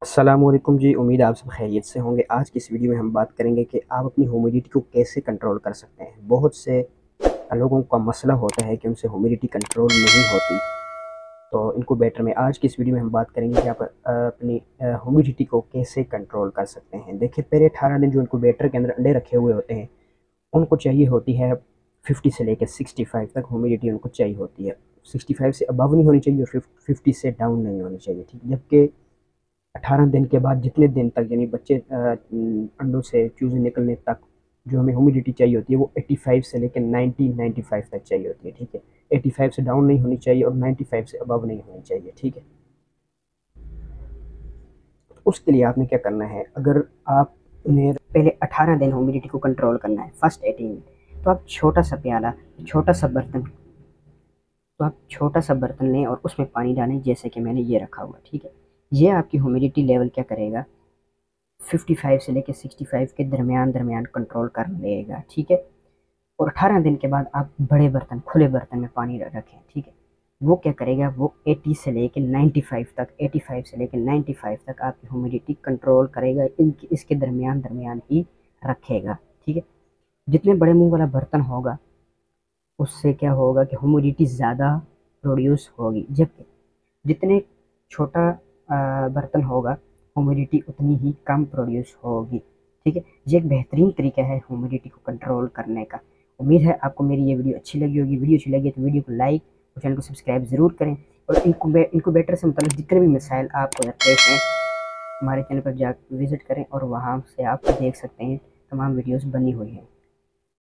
अस्सलामुअलैकुम जी, उम्मीद है आप सब खैरियत से होंगे। आज की इस वीडियो में हम बात करेंगे कि आप अपनी ह्यूमिडिटी को कैसे कंट्रोल कर सकते हैं। बहुत से लोगों का मसला होता है कि उनसे ह्यूमिडिटी कंट्रोल नहीं होती, तो इनको बेटर में आज की इस वीडियो में हम बात करेंगे कि आप अपनी ह्यूमिडिटी को कैसे कंट्रोल कर सकते हैं। देखिए, पहले 18 दिन जो इनक्यूबेटर के अंदर अंडे रखे हुए होते हैं, उनको चाहिए होती है 50 से लेकर 65 तक ह्यूमिडिटी उनको चाहिए होती है। 65 से अबव नहीं होनी चाहिए और 50 से डाउन नहीं होनी चाहिए, ठीक। जबकि 18 दिन के बाद जितने दिन तक यानी बच्चे अंडों से चूज़े निकलने तक जो हमें ह्यूमिडिटी चाहिए होती है वो 85 से लेकर 95 तक चाहिए होती है, ठीक है। 85 से डाउन नहीं होनी चाहिए और 95 से अबव नहीं होनी चाहिए, ठीक है। उसके लिए आपने क्या करना है, अगर आपने पहले 18 दिन ह्यूमिडिटी को कंट्रोल करना है, फर्स्ट 18 तो आप छोटा सा प्याला, छोटा सा बर्तन, तो आप छोटा सा बर्तन लें और उसमें पानी डालें, जैसे कि मैंने ये रखा हुआ, ठीक है। ये आपकी ह्यूमिडिटी लेवल क्या करेगा, 55 से लेकर 65 के दरमियान कंट्रोल कर लेगा, ठीक है। और 18 दिन के बाद आप बड़े बर्तन, खुले बर्तन में पानी रखें, ठीक है। वो क्या करेगा, वो 80 से लेकर 95 तक, 85 से लेकर 95 तक आपकी ह्यूमिडिटी कंट्रोल करेगा, इनकी इसके दरमियान ही रखेगा, ठीक है। जितने बड़े मुंह वाला बर्तन होगा उससे क्या होगा कि ह्यूमिडिटी ज़्यादा प्रोड्यूस होगी, जबकि जितने छोटा बर्तन होगा ह्यूमिडिटी उतनी ही कम प्रोड्यूस होगी, ठीक है। ये एक बेहतरीन तरीका है ह्यूमिडिटी को कंट्रोल करने का। उम्मीद है आपको मेरी ये वीडियो अच्छी लगी होगी। वीडियो अच्छी लगी तो वीडियो को लाइक और चैनल को सब्सक्राइब ज़रूर करें, और इनक्यूबेटर से मतलब जितने भी मसाइल आपको दरपेश हैं हमारे चैनल पर जा विज़िट करें और वहाँ से आप देख सकते हैं, तमाम वीडियोज़ बनी हुई हैं।